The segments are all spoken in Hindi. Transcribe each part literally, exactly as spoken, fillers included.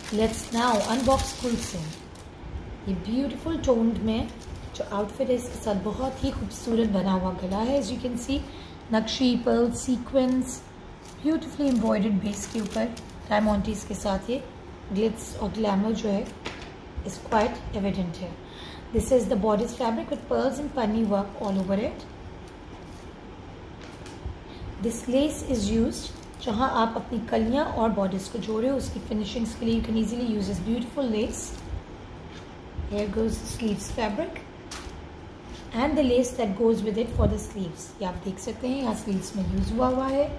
Let's now unbox Kulsum. ये ब्यूटीफुल टोन्ड में जो आउटफिट है इसके साथ बहुत ही खूबसूरत बना हुआ गला है। As you can see nakshi, pearl, sequence, beautifully embroidered base के ऊपर डायमंड्स के साथ ये ग्लिट्स और ग्लैमर जो है इज क्वाइट एविडेंट है। This is the bodice fabric with pearls and panni work all over it. This lace is used जहाँ आप अपनी कलियाँ और बॉडीज को जोड़े हो उसकी फिनिशिंग्स के लिए you can easily use this beautiful lace. Here goes the sleeves fabric and the lace that goes with it for the sleeves. ये आप देख सकते हैं यहाँ sleeves में यूज हुआ हुआ है।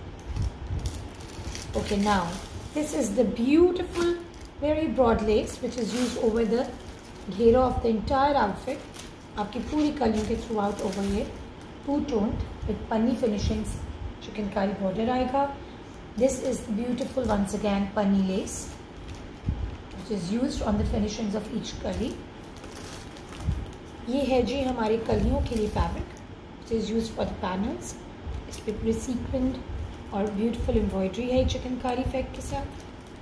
Okay, now this is the beautiful very broad lace which is used over the घेरा of the entire outfit. आपकी पूरी कलियों के थ्रू आउट ओवर ये two toned with panni finishings chikankari border आएगा। This is beautiful once again पन्नी lace which is used on the finishings of each कली। ये है जी हमारी कलियों के लिए fabric which is used for the panels। इस पर पूरे सीक्वेंड और ब्यूटीफुल एम्ब्रॉयडरी है चिकनकारी इफेक्ट के साथ।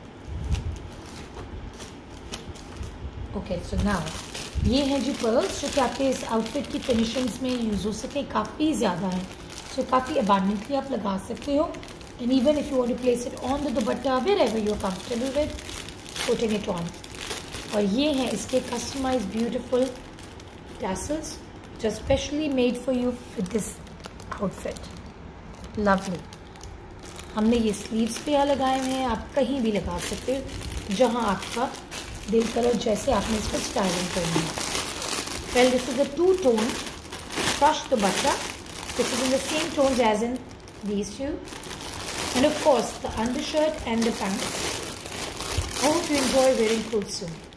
ओके सो नाउ ये है जी पर्ल्स जो कि आपके इस आउटफिट की फिनिशिंग्स में यूज़ हो सके, काफ़ी ज़्यादा है। सो so, काफ़ी अबांडेंटली आप लगा सकते हो and even if you want to place it on the dupatta wherever you are comfortable with putting it on. और ये हैं इसके कस्टमाइज्ड ब्यूटीफुल टैसल्स जो specially made for you with this outfit. Lovely. हमने ये स्लीव्स पे यहाँ लगाए हुए हैं, आप कहीं भी लगा सकते हो जहाँ आपका दिल कलर जैसे आपने इसको स्टाइलिंग करनी है। Well this is a two tone crush dupatta. This is in the same tones as in these two, and of course the undershirt and the pants. I hope you enjoy wearing Kulsum.